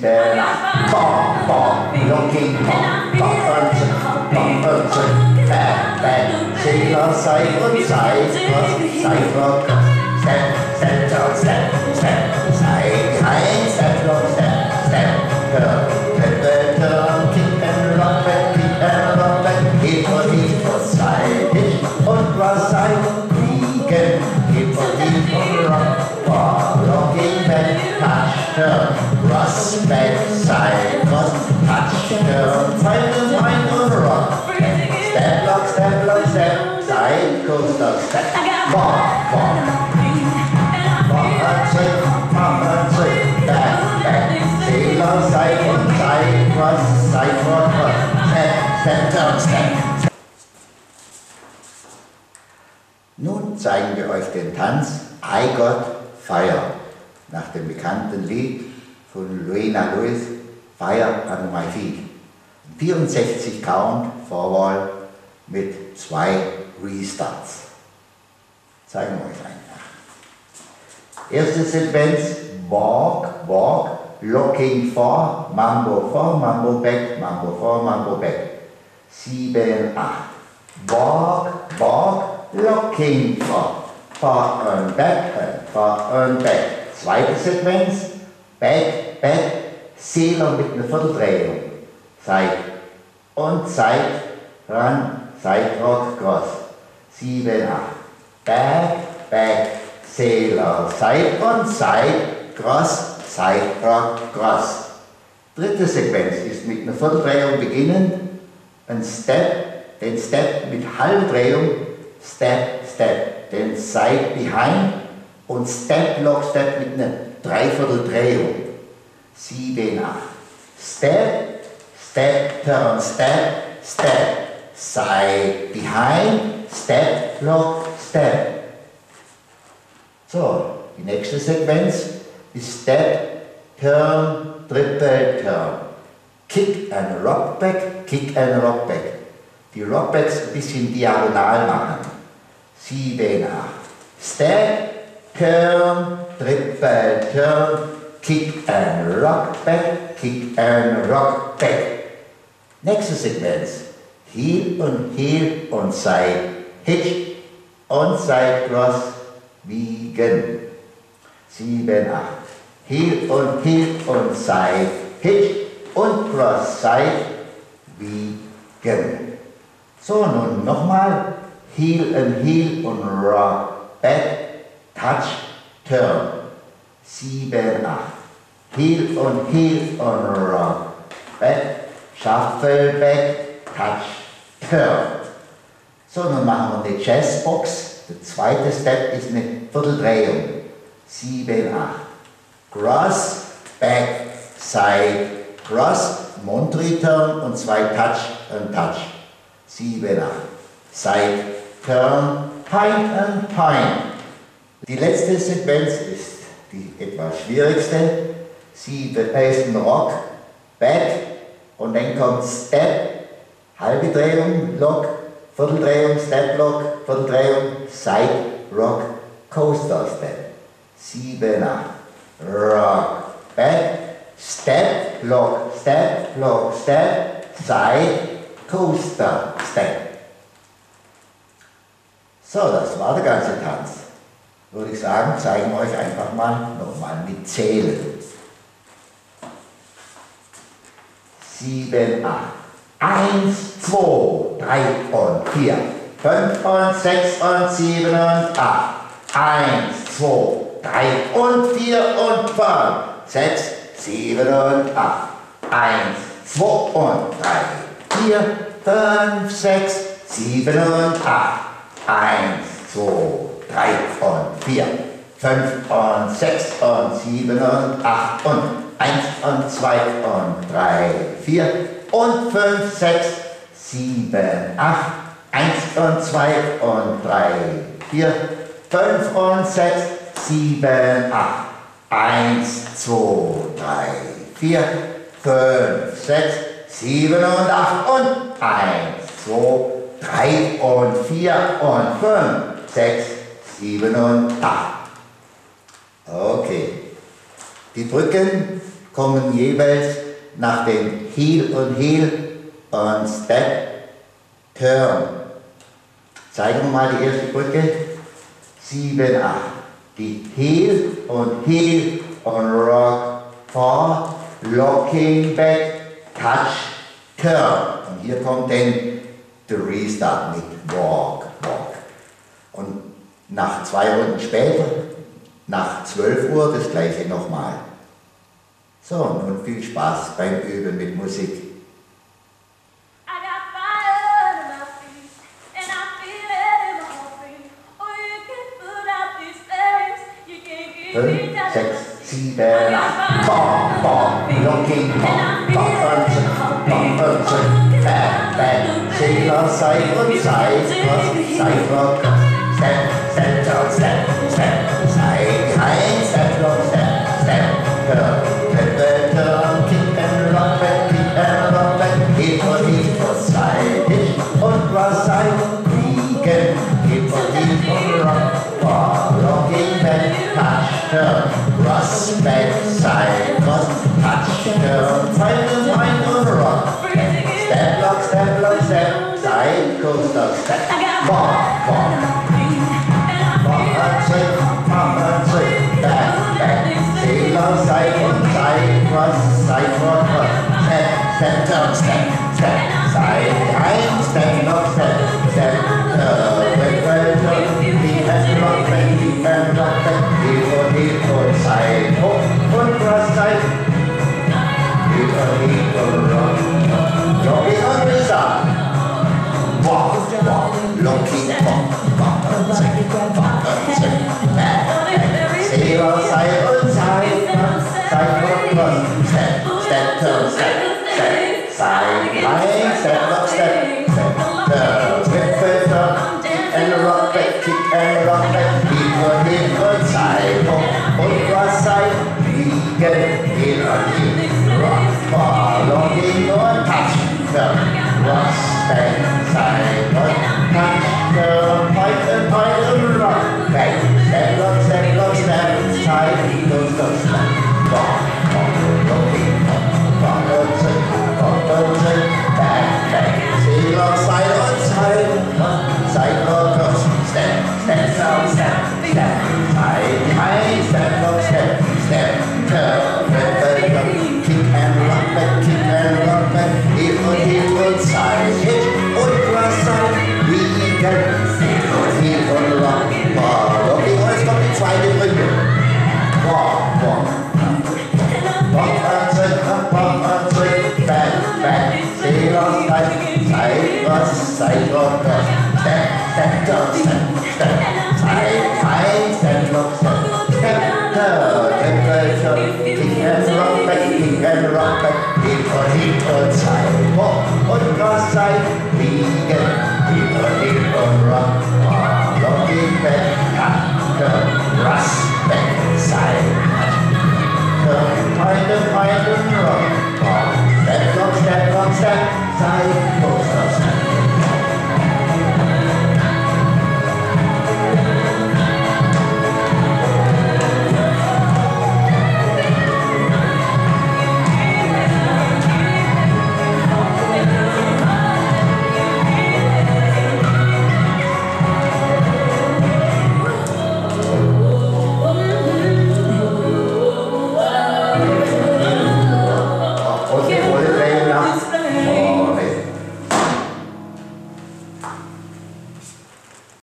7, 8. Bop, bop, looking bop, bop und zurück, back, back. Sailor, Side und Side, Cross, Side Rock, Step, Step, Turn, Step, Step, Side, Behind, Step, Rock, Step, Step, Turn, Triple Turn, Kick and Rock back, Kick and Rock back, Hip und Side, Hitch und Cross, Side, Kriegen, Hip und Rock, Ball, Looking back, Touch, Turn, Cross, back, Side, Cross, Touch, Turn, Side und Rock, Step, Lock, Step, Lock, Step, Side, Coaster, Step, Ball, Ball. Back, back, Sailor, Side und Side, Cross, Side, Cross, Step, Step, Turn, Step. Nun zeigen wir euch den Tanz I Got Fire, nach dem bekannten Lied von Luena Lewis, Fire Under My Feet. 64 Count, Vorwahl mit 2 Restarts. Zeigen wir euch einfach. Erste Sequenz, Walk, Walk, Looking for, Mambo back, Mambo for, Mambo back. 7, 8. Walk, Walk, Looking for and back. Zweite Sequenz, Back, Back, Sailor mit einer Vierteldrehung. Side und Side, Run, Side Rock, Cross. 7, 8. Back, Back, Sailor, Side und Side, Cross, Side Rock, Cross. Dritte Sequenz ist mit einer Vierteldrehung beginnen, ein Step, den Step mit Halbdrehung, Step, Step, den Side Behind und Step, Lock, Step mit einer Dreivierteldrehung. 7, 8. Step, Step, Turn, Step, Step, Side Behind, Step, Lock, Step. So, die nächste Sequenz ist Step, Turn, Triple Turn. Kick and Rock back, Kick and Rock back. Die Rockbacks ein bisschen diagonal machen. 7, 8. Step, Turn, Triple Turn, Kick and Rock back, Kick and Rock back. Nächste Sequenz. Heel und Side, Hitch und Side Cross, wiegen. 7, 8. Heel und Side, Hitch und Cross, Side, wiegen. So, nun nochmal. Heel und Rock, Back, Touch, Turn. 7, 8. Heel und Rock, Back, Shuffle, Back, Touch, Turn. So, nun machen wir die Jazzbox. Der zweite Step ist eine Vierteldrehung. 7, 8. Cross, Back, Side, Cross, Montree Turn und 2 Touch und Touch. 7, 8. Side, Turn, Point und Point. Die letzte Sequenz ist die etwas schwierigste. 7 ist ein Rock, Back und dann kommt Step, halbe Drehung, Lock, Vierteldrehung, Step Lock, Vierteldrehung, Side Rock, Coaster Step. 7, 8. Rock, Back, Step, Lock, Step, Lock, Step, Side, Coaster Step. So, das war der ganze Tanz. Würde ich sagen, zeigen wir euch einfach mal nochmal mit Zählen. 7, 8. 1, 2, 3 und 4. 5 und 6 und 7 und 8. 1, 2, 3 und 4 und 5. 6, 7 und 8. 1, 2 und 3, 4, 5, 6, 7 und 8. 1, 2, 3 und 4, 5 und 6 und 7 und 8 und 1 und 2 und 3, 4 und 5, 6, 7, 8. 1 und 2 und 3, 4, 5 und 6, 7, 8. 1, 2, 3, 4, 5, 6, 7 und 8 und 1, 2, 3 und 4 und 5, 6, 7 und 8. Okay. Die Brücken kommen jeweils nach dem Heel und Heel und Step, Turn. Zeigen wir mal die erste Brücke. 7, 8. Die Heel und Heel und Rock, 4, Locking Back, Touch, Turn. Und hier kommt dann der Restart mit Walk, Walk. Und nach 2 Runden später, nach 12 Uhr, das gleiche nochmal. So, nun viel Spaß beim Üben mit Musik. 5, 6, 7, 8. Bom, bom, looking, bom, bom, back, back. Sailor, side und side, side rock, step, step, down, step, step, side, high, step, rock, step, step, turn, turn, kick and rock back, hip und side, hitch und cross side, vegan, hip und rock, rocking back, touch, turn, cross back, side, cross, touch, turn, find and rock, step, lock, step, lock, step, side, coaster, step, bop, bop. Back, back, sailor, side und side, cross, step, turn, step, step, side, ein, step, lock, step, step, kick and rock back, heel und side, hook und cross, side, heel und rock, locking on the side, walk, walk, locking, walk, and side, back, sailor, side und side, cross, step, step, turn, step, side, high, step, lock, step, turn, kick and rock back, heel und side, hook und cross, side, heel und rock, bar, locking und touch, turn, cross, back, side, und touch, turn, point and rock, back, step, lock, side, goes, step, bar, locking, back, sailor, side on side, cross, step, down, step, side, high, step, lock, step, turn, kick and rock back, heel und side, hitch und cross side, vegan, heel und rock, bar, locking, und jetzt kommt die zweite Brücke. Walk, back, sailor, side, cross, step, down, step, side, high, step, lock, step, turn, kick and rock back, heel und side, walk und cross side, vegan, heel und rock, locking back, turn, cross back, side, turn, point and rock, step, lock, step, side, coaster, step.